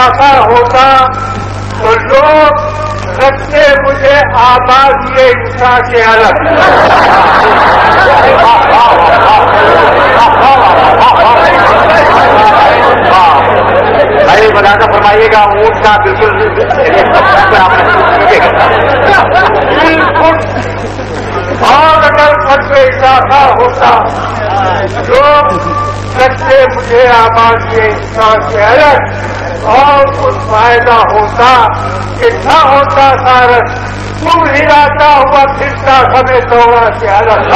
ऐसा होता तो लोग रखते मुझे आबाद ये इंसान के अलग। भाई बताना फरमाइएगा ऊँट का बिल्कुल और अगर फर्ज इजाफा होता लोग रखते मुझे आबाद ये इंसान के अलग और कुछ फायदा होता कि न होता सारस तुम हिलाता हुआ फिरता समय दौड़ा से अलग।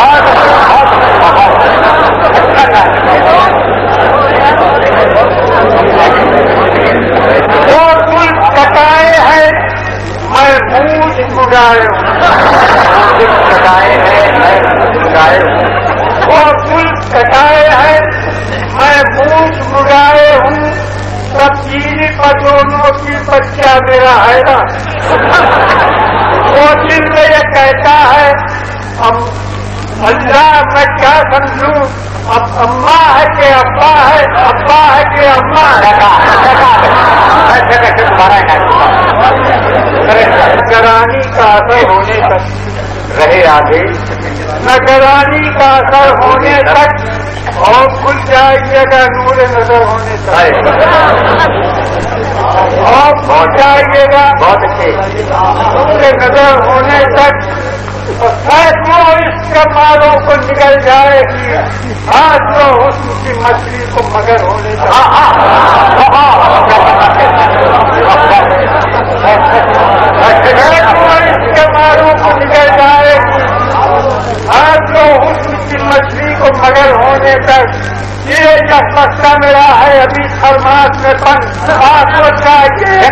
वो कुल कटाए हैं मैं मूछ मुड़ाए वो कुल कटाए हैं मैं मूछ मुड़ाए हूँ सब चीनी पर दोनों की बच्चा मेरा है ना। वो दिल में ये कहता है अब अल्लाह मैं क्या समझूं अब अम्मा है कि अब्बा है अब्बा है कि अम्मा नगरानी का असर होने तक रहे आगे नगरानी का असर होने तक और खुल जाइएगा नूर नजर होने तक और खुल जाइएगा बहुत अच्छे नूर नजर होने तक सैकड़ों इसके मालों को निकल जाएगी आज तो हुस्न की मछली को मगर होने तक सैकड़ों इसके मालों को निकल जाएगी आज तो हुस्न की मछली को मगर होने तक ये मसला मेरा है अभी फरमाश में बंद आपको चाहिए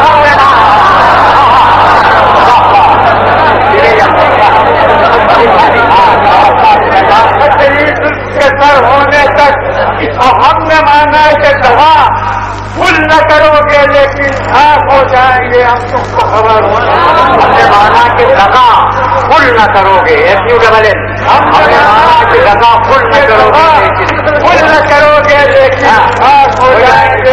के सर होने तक और हमने माना कि दवा फुल न करोगे लेकिन साफ हो जाएंगे हम तुमको खबर हो। हमने माना कि दगा फुल न करोगे हमने माना कि दगा फुल न करोगे लेकिन साफ हो जाएंगे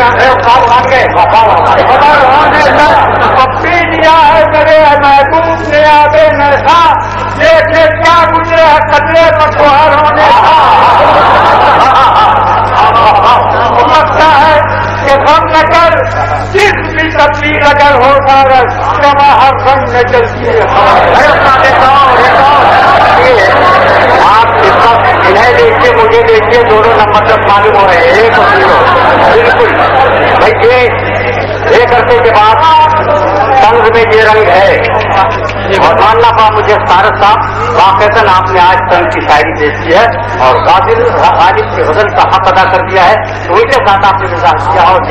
खबर होने तक पप्पी दिया है मेरे महबूब ने आगे नशा देखे क्या मुझे कदरे पखवार होने लगता है कि हम नगर जिस भी तब्दील अगर हो सारस कमा हर रंग में चलती है। आप इन्हें देखिए मुझे देखिए दोनों नंबर तक मालूम हो रहे हैं एक और बिल्कुल भाई ये करने के बाद तंग में ये रंग है और मानना पा मुझे सारस साहब वाकईतन आपने आज तंग की शायरी पेश की है और गालिब के वजन का हक अदा कर दिया है तो उनके साथ आपने मिजाज किया और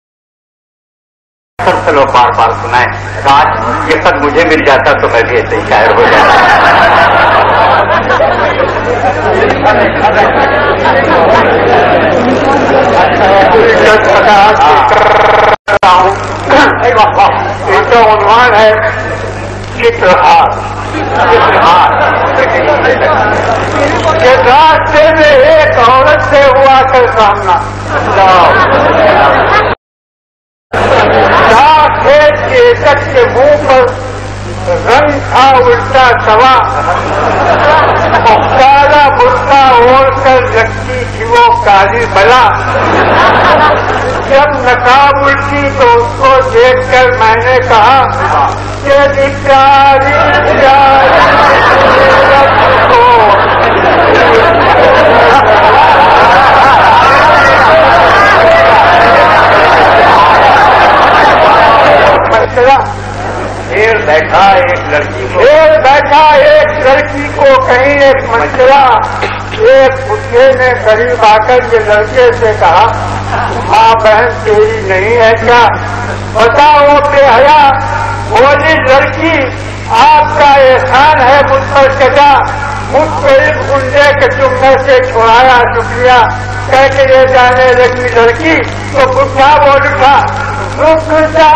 सबसे लोग बार बार सुनाए आज ये सब मुझे मिल जाता तो मैं भी ऐसे ही शायर हो इनका उन्वान है चित्रहार। के रास्ते में एक औरत से हुआ कर सामना खेत के चक के मुंह पर रंग था उल्टा सवा काला बुर्का ओढ़ कर रखती थी वो काली बला। जब नकाब उल्टी तो उसको देखकर मैंने कहा कि धिक्कारी शेर बैठा एक लड़की को कहीं एक मंचला एक बुढ़े ने करीब आकर ये लड़के से कहा माँ बहन तेरी नहीं है क्या बताओ बेहया। बोली लड़की आपका एहसान है मुझ पर सजा मुझको इस गुंडे के चुम्बे से छुड़ाया शुक्रिया कह के ले जाने लगी लड़की तो बुढ़ा बोल उठा रुक जा।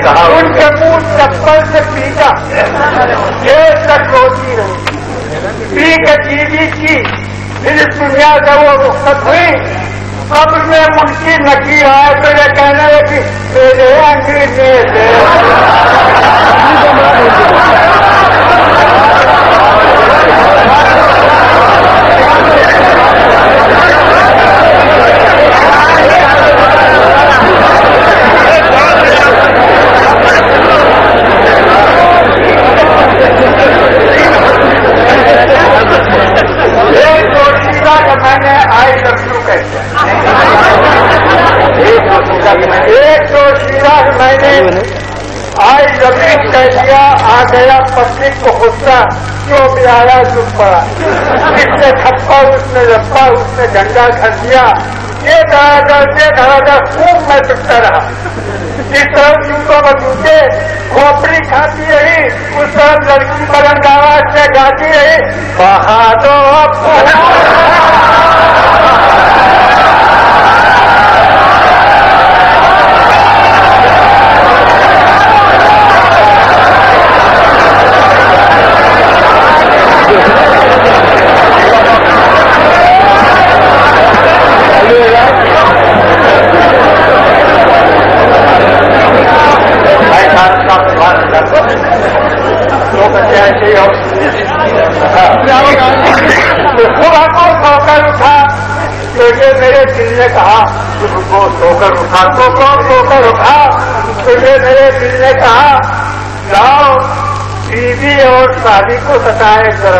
कहा उनके मुंह चप्पल से पीटा, देर तक रोती रही, पी के जीवी की, फिर इस दुनिया से वो रुखसत हुई। कब्र में मुंशी नकी आए तो ये कहने लगे कि तेरे अंग्रेजी से मैंने आई लव यू कह दिया, एक तो शीरा मैंने आई लव यू कह दिया। आ गया पत्नी को गुस्सा, क्यों भी आया चुप पड़ा, इसने थप्पा उसने लप्पा उसने झंडा खा दिया। ये धड़ाधड़ खूब मैं चुपता रहा। जिस तरह जूतों में जूते खोपड़ी खाती रही, उस तरह लड़की बुलंद आवाज से गाती रही, बहादुर सोकर उठा तो ये मेरे दिल ने कहा, रुको सोकर उठा, तो कौन सोकर उठा तो ये मेरे दिल ने कहा, जाओ बीवी और शादी को सताए जरा।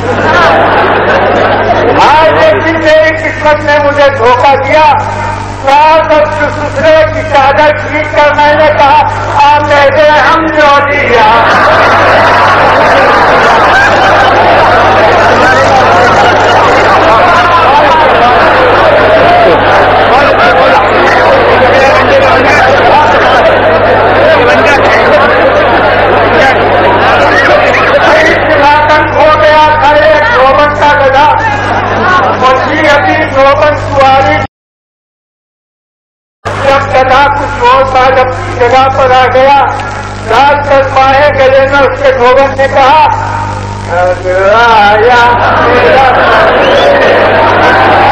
आज लेकिन मेरी किस्मत ने मुझे धोखा दिया। दूसरे की चादर खींच कर मैंने कहा, आप कहते हम जो दिया। हो गया था एक गोबन का गधा, मछली अभी गोबन सुहारी। जब गधा कुछ और बाद अपनी जगह पर आ गया, रात कर पाए गले में उसके गोबन ने कहा, आया मेरा